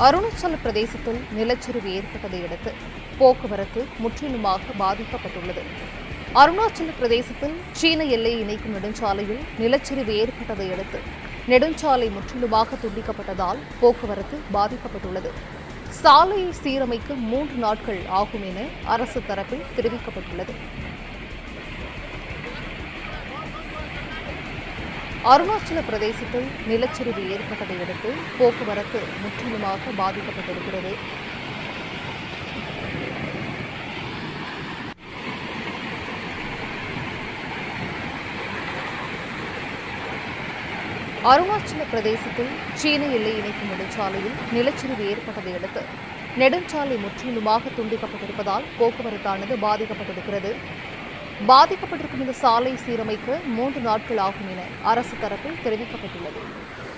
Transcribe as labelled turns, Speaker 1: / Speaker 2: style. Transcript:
Speaker 1: அருணாச்சல பிரதேசத்தில் நிலச்சரிவு ஏற்பட்டதை அடுத்து போக்குவரத்து முற்றிலுமாக பாதிக்கப்பட்டுள்ளது. அருணாச்சல பிரதேசத்தில் சீன எல்லையை இணைக்கும் நெடுஞ்சாலையில் நிலச்சரிவு ஏற்பட்டதை அடுத்து நெடுஞ்சாலை முற்றிலுமாக துண்டிக்கப்பட்டதால் போக்குவரத்து பாதிக்கப்பட்டுள்ளது. சாலையை சீரமைக்க 3 நாட்கள் ஆகும் என அரசு தரப்பில் தெரிவிக்கப்பட்டுள்ளது. அருணாச்சல பிரதேசத்தில் நிலச்சரிவு ஏற்பட்டதை அடுத்து போக்குவரத்து முற்றிலுமாக பாதிக்கப்பட்டிருக்கிறது. அருணாச்சல பிரதேசத்தில் சீன எல்லை இணைக்கும் நெடுஞ்சாலையில் நிலச்சரிவு ஏற்பட்டதை அடுத்து நெடுஞ்சாலை முற்றிலுமாக துண்டிக்கப்பட்டிருப்பதால் போக்குவரத்தானது பாதிக்கப்பட்டிருக்கிறது. பாதிக்கப்பட்டிருக்கும் இந்த சாலை சீரமைக்க 3 நாட்கள் ஆகும் என அரசு தரப்பில் தெரிவிக்கப்பட்டுள்ளது.